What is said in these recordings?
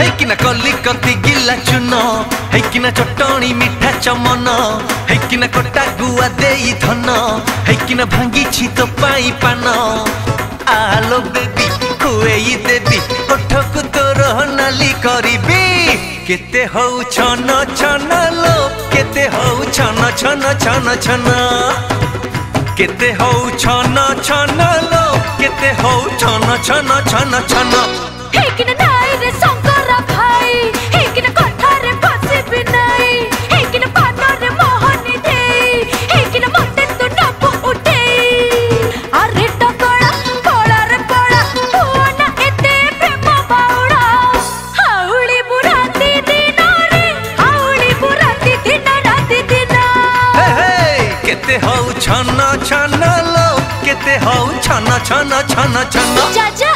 ହେଇକିନା କଲିକତି ଗିଲା ଚୁନ ହେଇକିନା ଚଟଣି ମିଠା ଚମନ ହେଇକିନା କଟା ଗୁଆ ଦେଇ ଧନ ହେଇକିନା ଭାଙ୍ଗିଛି ତୋ ପାଇଁ ପାନ ଆଲୋ ବେବି ଖୁଏଇ ଦେବି ଓଠକୁ ତୋର ନାଲି କରିବି କେତେ ହଉ ଛନ ଛନ ଲୋ କେତେ ହଉ ଛନ ଛନ ଛନ ଛନ କେତେ ହଉ ଛନ ଛନ ଲୋ କେତେ ହଉ ଛନ ଛନ ଛନ ଛନ ହେଇକିନା ନାଇ ରେ ଶଙ୍କର ଭାଇ ହେଇକିନା କଥାରେ ଫସିବି ନାଇ ହେଇକିନା ପାନରେ ମୋହନି ଦେଇ ହେଇକିନା ମତେ ତୁ ନବୁ ଉଠେଇ ଆରେ ଟକଳା କଳାରେ ପଳା ହୁଅ ନା ଏତେ ପ୍ରେମ ବାଉଳା ହାଉଳି ବୁରାତି ଦିନରେ ହାଉଳି ବୁରାତି ଦିନ ରାତି ଦିନ କେତେ ହଉ ଛନ ଛନ ଲୋ କେତେ ହଉ ଛନ ଛନ ଛନ ଛନ ଯା ଯା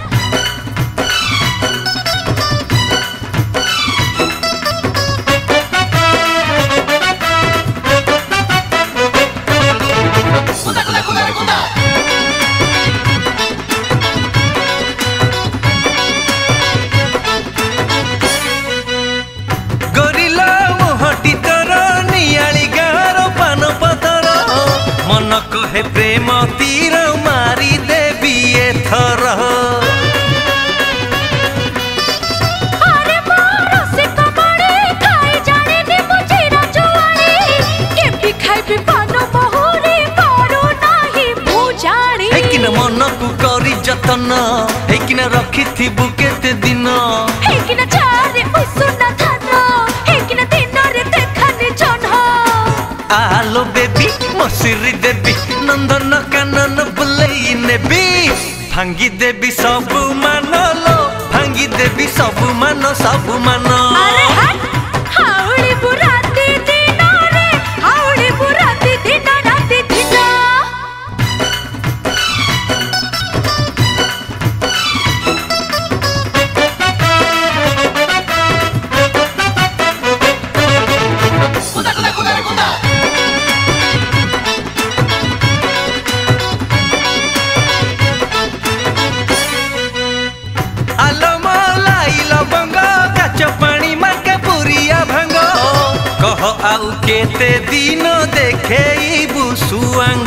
कहे प्रेम तीर मारी देवी एथर अरे मोर से कबड़े खाई जाने नी मुझे राजवाड़ी केमती खाई पान मोहरी करू नाही बुझाणी हेकिन मन को करी जतन हेकिन रखिथिबु केते दिन हेकिन चारे उइसुना थान हेकिन दिन रे देखानी जन आलो बेबी मसिरी देवी नंदन कानन बुलई नेबी भांगी देवी सब मान लो भांगी देवी सब मान अरे हट हाउली बुराती दिन रे हाउली बुराती दिन राती दिन आउ केते दिन देखेइबु सुआंग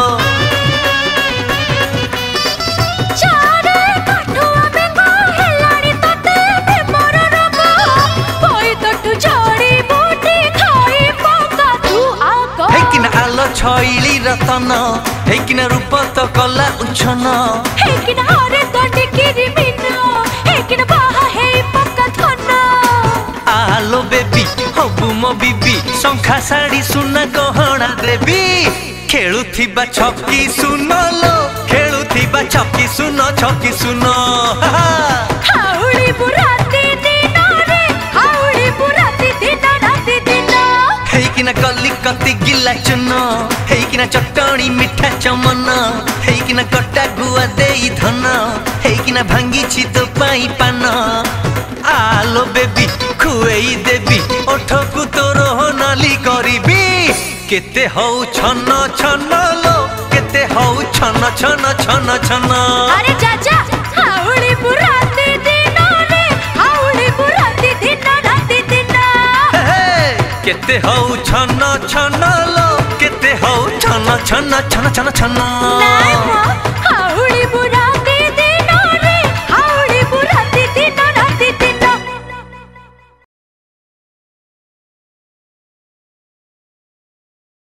चारे काठुआ बेंगो हेलाड़ी तते प्रेमर रोग कोई तटु जड़ी बूटी खाई पका तू आग हेकिन आलो छइली रतन हेकिन रूप तो कला उछन हेकिन हरे दंडी किरी मिन हेकिन बाहा हे पका धन आलो बेबी हबु मो बीबी शंखा साड़ी सुना गहना देवी खेलुथिबा छक्की सुन लो खेलुथिबा छक्की सुन हाउली बुराती दिन रे हाउली बुराती दिन राती दिन हेकिना कलिकति गिला चुन हेकिना चटणी मिठा चमन हेकिना कटा गुआ देई धन हेकिना भांगिछि तो पाई पान आलो बेबी खुएई देवी ओठकु तोर नाली करिबी केते हौ छन छन लो केते हौ छन छन छन छन अरे चाचा हाउली बुराती दिन रे हाउली बुराती दिन राती दिन केते हौ छन छन लो केते हौ छन छन छन छन छन नाइ